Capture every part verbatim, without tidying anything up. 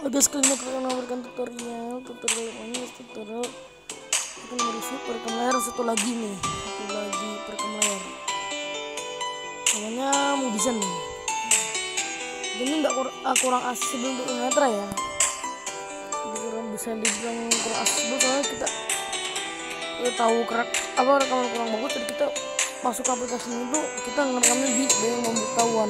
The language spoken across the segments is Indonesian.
Oke, sekali lagi akan memberikan tutorial tutorial ini tutorial akan mereview perekam layar satu lagi nih satu lagi perekam layar namanya Movision. Ini nggak kur ah, kurang accessible untuk tunanetra ya, jadi kurang bisa dibilang kurang accessible soalnya kita, kita tahu kerak apa rekaman kurang bagus, jadi kita masuk ke aplikasi itu kita ngerekamnya di bayang pemberitahuan.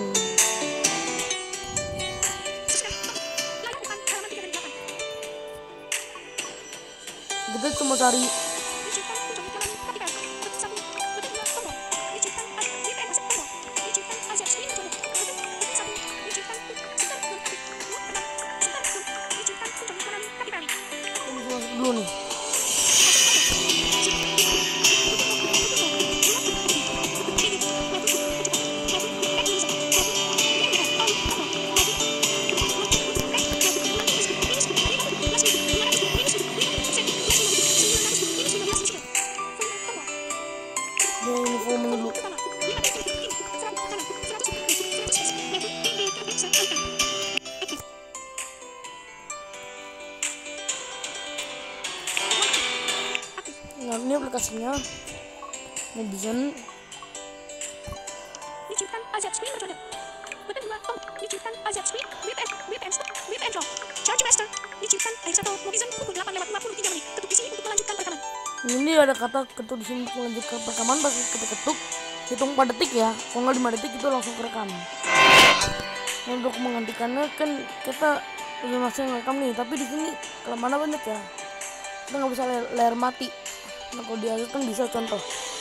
Kita cuma cari dulu nih. Dia info menu dulu. Nah, ini aplikasinya Movision. Dicuitkan azab screen metode. Button dua tom. Dicuitkan azab screen whip and whip and stop whip and draw. Charge master. Dicuitkan ayat satu Movision pukul delapan lewat lima puluh tiga menit. Ketuk di sini untuk melanjutkan rekaman. Ini ada kata ketuk di sini untuk melanjutkan rekaman. Pas kita ketuk hitung empat detik ya, kalau nggak lima detik itu langsung kerekam. Nah, untuk menggantikannya kan kita udah masih ngerekam nih, tapi di sini kelemahannya banyak ya, kita nggak bisa layar, layar mati. Nah, kalau di Asus kan bisa, contoh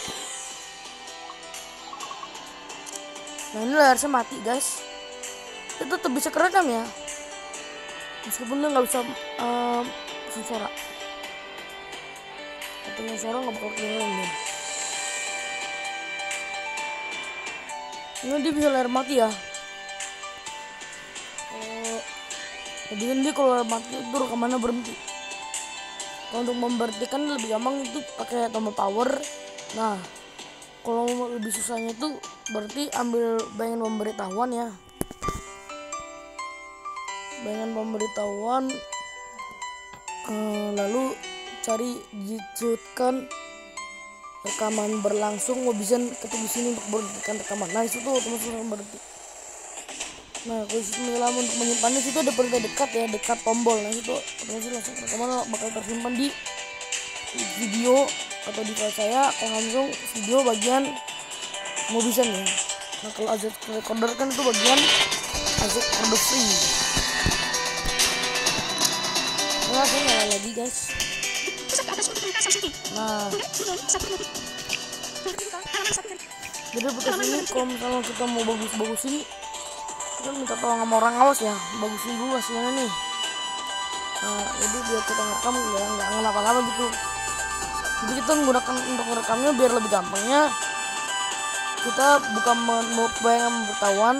nah ini layarnya mati guys, itu tetap bisa kerekam ya meskipun dia nggak bisa um, suara atau suara nggak bakal kedengeran nih. Ini dia bisa layar mati ya. Oh, jadi kan dia kalau layar mati itu rekamannya berhenti. Kalau untuk memberhentikan lebih gampang itu pakai tombol power. Nah, kalau lebih susahnya itu berarti ambil bayangan pemberitahuan ya. Bayangan pemberitahuan, eh, lalu cari dicuitkan rekaman berlangsung, Movision ketuk di sini untuk berhentikan rekaman. Nah, itu tuh otomatis berhenti. Nah, kalau sistem lama untuk menyimpannya situ ada perintah dekat ya, dekat tombol. Nah, itu otomatis langsung rekaman bakal tersimpan di video atau di file saya. Kalau langsung video bagian Movision ya. Nah, kalau Azet Recorder kan itu bagian Azet Recorder free. Nah, saya nyala lagi guys. Nah, jadi aplikasi ini kalau misalnya kita mau bagus-bagusin, kita minta tolong sama orang awas ya, bagusin dulu hasilnya nih. Nah, jadi biar kita ngerekam ya nggak ngelapa-lapa gitu. Jadi kita menggunakan untuk merekamnya biar lebih gampangnya, kita buka menu bayangan pemberitahuan.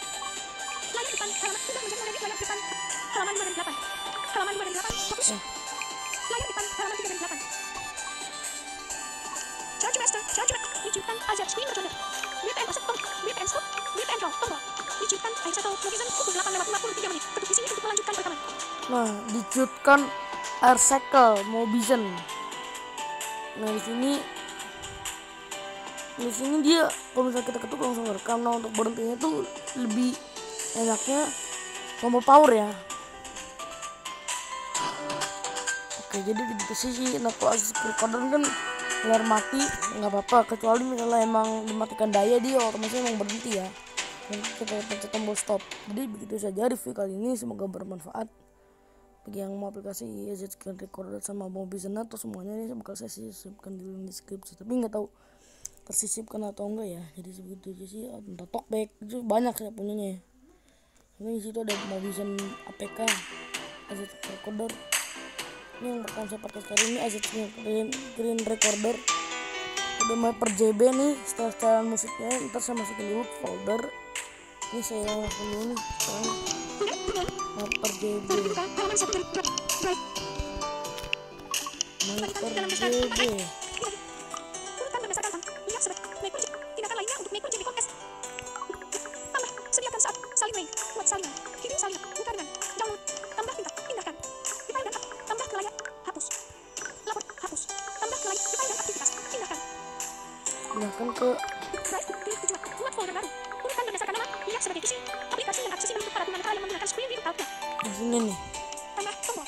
Eh. Charge master, charge master, dicuitkan azab screen metode. Whip and stop, whip and stop, whip and draw, tombol. Dicuitkan ayat satu Movision pukul delapan lewat lima puluh tiga menit. Ketuk di sini untuk melanjutkan rekaman. Nah, dicuitkan air cycle Movision. Nah, di sini di sini dia kalau misalnya kita ketuk langsung rekam. Nah, untuk berhentinya tuh lebih enaknya tombol power ya. Oke, jadi di sisi nah kalau Asus Recorder kan layar mati nggak apa-apa, kecuali misalnya emang dimatikan daya dia otomatis emang berhenti ya. Nanti kita pencet tombol stop. Jadi begitu saja review kali ini, semoga bermanfaat bagi yang mau aplikasi Asus Recorder sama Movision atau semuanya. Ini bakal saya sisipkan di link deskripsi, tapi nggak tahu tersisipkan atau enggak ya. Jadi segitu aja sih. Untuk talkback itu banyak saya punyanya ya. Ini di situ ada Movision A P K, Asus Recorder. Ini yang pertama saya pakai sekarang ini Asus Green, Green Recorder. Udah mulai per J B nih, setelah setelan musiknya ntar saya masukin dulu folder. Ini saya masukin dulu nih sekarang mulai per J B, mulai per J B. Tindakan lainnya untuk make J B podcast. Tambah, sediakan saat salin main, buat salin, kirim salin, buka dengan download, tambah pintar. second ke Drive, pilih tujuan, buat folder baru. Urutan berdasarkan nama, lihat sebagai isi, aplikasi yang aksesibel untuk para tunanetra yang menggunakan screen reader tablet. di sini nih. Tambah tombol.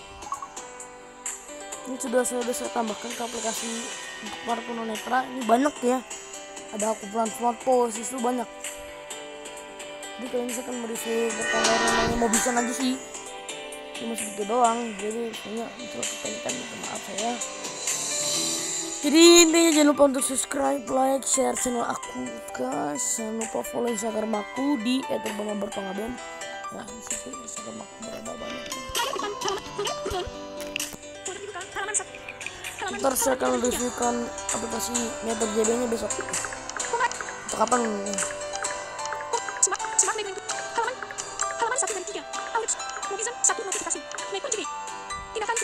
Ini sudah saya sudah saya tambahkan ke aplikasi untuk para tunanetra. Ini banyak ya. Ada kumpulan smartphone itu banyak. Jadi kali ini saya akan mereview berkamera namanya Mobizen aja sih. Cuma segitu doang. Jadi punya untuk kepanikan, minta maaf saya. Jadi intinya jangan lupa untuk subscribe, like, share channel aku guys. Jangan lupa follow Instagram aku di et urbana berpengaben. Ya di situ Instagram aku berada banyak. Layar depan, halaman, halaman, halaman. Folder dibuka, halaman satu. Halaman Ntar saya akan halaman tiga. reviewkan aplikasi Meter J B-nya besok. Kumat. Untuk kapan? Oh, smart, smart menu itu. Halaman, halaman satu dan tiga. Alerts, Mobizen, satu notifikasi. Menu J B. Tindakan.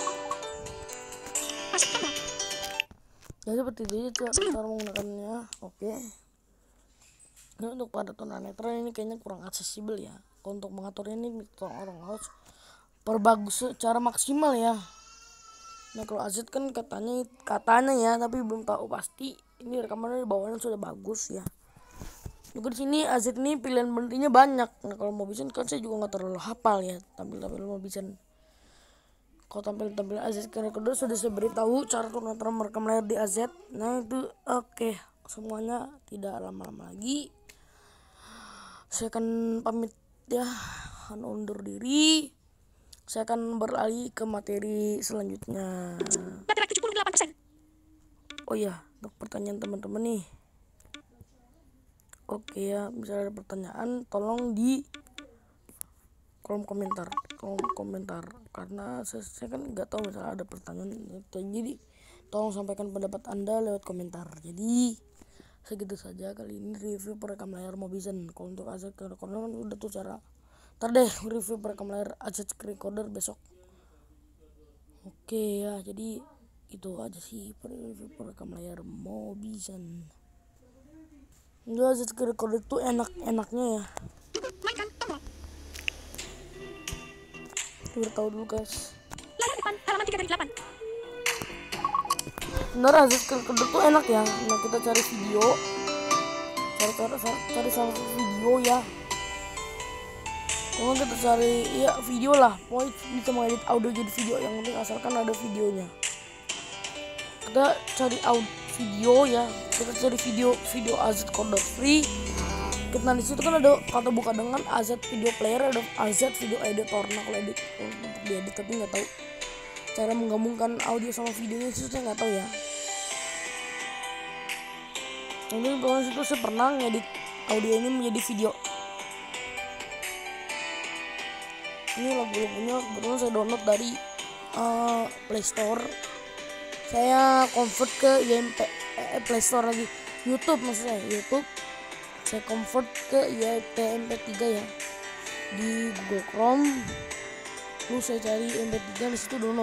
Masuk tombol. Ya seperti itu aja cara menggunakannya. Oke. Ini untuk para tunanetra ini kayaknya kurang aksesibel ya. Kalau untuk mengaturnya ini orang harus perbagus secara maksimal ya. Nah kalau A Z kan katanya katanya ya, tapi belum tahu pasti. Ini rekamannya di bawahnya sudah bagus ya. Juga di sini A Z ini pilihan berhentinya banyak. Nah kalau Mobizen kan saya juga nggak terlalu hafal ya tampil-tampil Mobizen. Kalau tampil-tampil A Z recorder sudah saya beritahu cara tunanetra merekam layar di A Z. Nah itu oke. Semuanya tidak lama-lama lagi. Saya akan pamit ya, akan undur diri. Saya akan beralih ke materi selanjutnya. Baterai tujuh puluh delapan persen. Oh ya, untuk pertanyaan teman-teman nih. Oke ya, misalnya ada pertanyaan, tolong di kolom komentar, kolom komentar. Karena saya, saya kan nggak tahu misalnya ada pertanyaan. Jadi tolong sampaikan pendapat Anda lewat komentar. Jadi segitu saja kali ini review perekam layar Mobizen. Kalau untuk A Z recorder kan udah tuh cara. Ntar deh review perekam layar A Z recorder besok. Oke ya, jadi itu aja sih review perekam layar Mobizen. Itu A Z recorder itu enak-enaknya ya. Mainkan tombol. Biar tahu dulu guys. Layar depan, halaman tiga dari delapan. Bener A Z recorder tuh enak ya. Nah kita cari video, cari cari, cari salah satu video ya. Kalau kita cari ya video lah, pokoknya bisa mengedit audio jadi video, yang penting asalkan ada videonya. Kita cari audio video ya, kita cari video video A Z recorder free. Kita di situ kan ada kata buka dengan A Z video player, ada A Z video editor. Nah kalau edit untuk diedit tapi nggak tahu cara menggabungkan audio sama videonya itu saya nggak tahu ya. Ini kalau situ saya pernah ngedit audio ini menjadi video. Ini lagu-lagunya kebetulan saya download dari uh, Play Store. Saya convert ke I M P eh, Play Store lagi, YouTube maksudnya YouTube. Saya convert ke I M P tiga ya di Google Chrome. Lalu saya cari I M P tiga di situ download.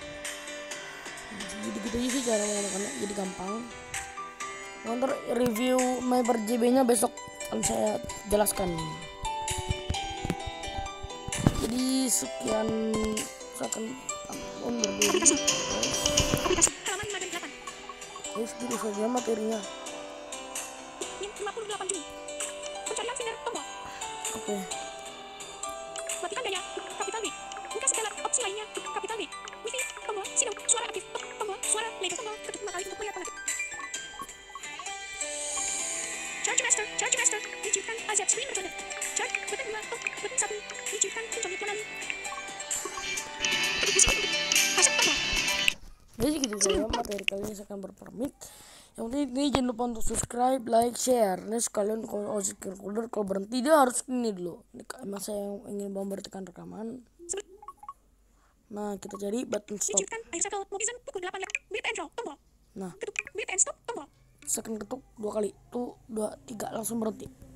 Jadi gitu aja sih cara menggunakannya, jadi gampang. Ntar review Meter J B-nya besok akan saya jelaskan. Jadi sekian, saya akan undur diri. Aplikasi. Aplikasi. Halaman lima dan delapan. Guys, gitu saja materinya. lima puluh delapan Juni. Pencarian finder tombol. Oke. Matikan daya. Kapital B. Buka segala opsi lainnya. Kapital B. Wifi. Tombol. Sinyal. Suara aktif. Tombol. Suara. Label tombol. Ketuk lima kali untuk melihat pengetik. Charge master. Charge master. Dicuitkan A Z screen recorder. Charge. Button dua. Button satu. Dicuitkan. Kunjungi Konami. Ketuk bisi. Masuk tombol. Jadi gitu saja materi kali ini saya akan berpamit. Yang penting ini jangan lupa untuk subscribe, like, share. Nah sekalian kalau A Z recorder kalau berhenti dia harus ini dulu. Emang saya yang ingin memberhentikan rekaman. Nah kita cari button stop. Dicuitkan. Air cycle. Mobizen. Pukul delapan. Beat and draw. Tombol. Nah Ketuk. Beat and stop. Tombol. saya akan ketuk dua kali. Tuh dua tiga langsung berhenti.